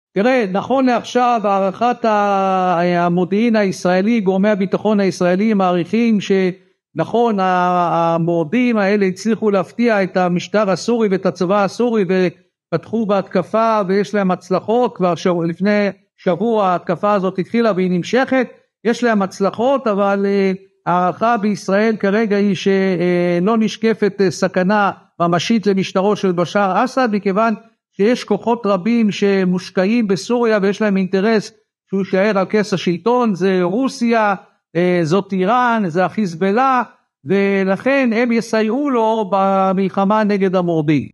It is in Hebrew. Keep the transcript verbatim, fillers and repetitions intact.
תראה, נכון לעכשיו, הערכת המודיעין הישראלי, גורמי הביטחון הישראלי מעריכים שנכון, המורדים האלה הצליחו להפתיע את המשטר הסורי ואת הצבא הסורי ופתחו בהתקפה ויש להם הצלחות. כבר לפני שבוע ההתקפה הזאת התחילה והיא נמשכת, יש להם הצלחות, אבל הערכה בישראל כרגע היא שלא נשקפת סכנה ממשית למשטרו של בשאר אסד, מכיוון שיש כוחות רבים שמושקעים בסוריה ויש להם אינטרס שהוא יישאר על כס השלטון. זה רוסיה, זאת איראן, זה החיזבאללה, ולכן הם יסייעו לו במלחמה נגד המורדים.